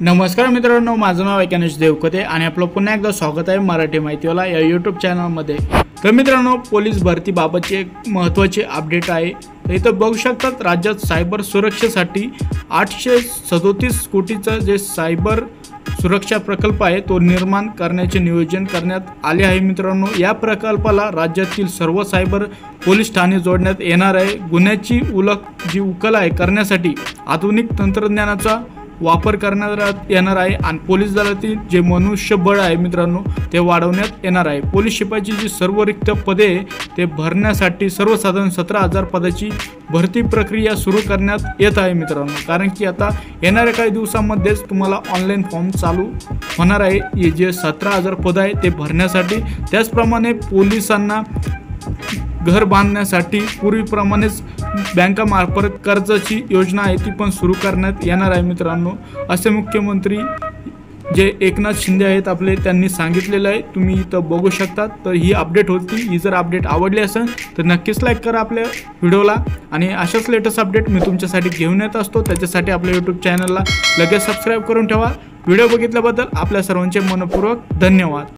नमस्कार मित्रांनो, माझं नाव आहे गणेश देवकते आणि आपलं पुन्हा एकदा स्वागत आहे मराठी माहितीवाला या यूट्यूब चॅनलमध्ये। तर मित्रांनो, पोलीस भरतीबाबतची एक महत्त्वाची अपडेट आहे। तर इथं बघू शकतात, राज्यात सायबर सुरक्षेसाठी 837 कोटीचा जे सायबर सुरक्षा प्रकल्प आहे तो निर्माण करण्याचे नियोजन करण्यात आले आहे। मित्रांनो, या प्रकल्पाला राज्यातील सर्व सायबर पोलीस ठाणे जोडण्यात येणार आहे। गुन्ह्याची उकल आहे करण्यासाठी आधुनिक तंत्रज्ञानाचा वापर करण्यात येणार आहे आणि पोलीस दलातील जे मनुष्यबळ आहे मित्रांनो ते वाढवण्यात येणार आहे। पोलीस शिपाईची जी सर्व रिक्त पदे ते भरण्यासाठी सर्वसाधारण 17,000 पदाची भरती प्रक्रिया सुरू करण्यात येत आहे मित्रांनो। कारण की आता येणाऱ्या काही दिवसांमध्येच तुम्हाला ऑनलाईन फॉर्म चालू होणार आहे। हे जे 17,000 पद आहे ते भरण्यासाठी, त्याचप्रमाणे पोलिसांना घर बांधण्यासाठी पूर्वीप्रमाणेच बँकामार्फत कर्जाची योजना आहे ती पण सुरू करण्यात येणार आहे मित्रांनो, असे मुख्यमंत्री जे एकनाथ शिंदे आहेत आपले त्यांनी सांगितलेलं आहे। तुम्ही इथं बघू शकता। तर ही अपडेट होती। ही जर अपडेट आवडली असेल तर नक्कीच लाईक करा आपल्या व्हिडिओला आणि अशाच लेटेस्ट अपडेट मी तुमच्यासाठी घेऊन येत असतो। त्याच्यासाठी आपल्या यूट्यूब चॅनलला लगेच सबस्क्राईब करून ठेवा। व्हिडिओ बघितल्याबद्दल आपल्या सर्वांचे मनपूर्वक धन्यवाद।